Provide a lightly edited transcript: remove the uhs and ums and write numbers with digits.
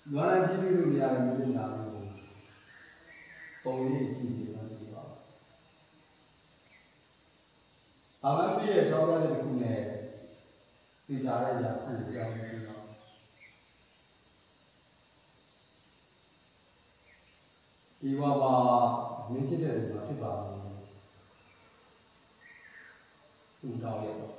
လွမ်းကြည့်လို့မရတဲ့မျိုးနာမျိုးပုံလေးကြည့်ပြီးတော့ကြည့်ပါအာမန်ပြည့်ရဲ့ဆောင်းရတဲ့ခုနဲ့သိကြတဲ့အရာခုကိုကြောင်းပြီးတော့ဒီဘဝမင်းဖြစ်တဲ့လူမှာဖြစ်ပါဘူးသူတောင်းရဲ့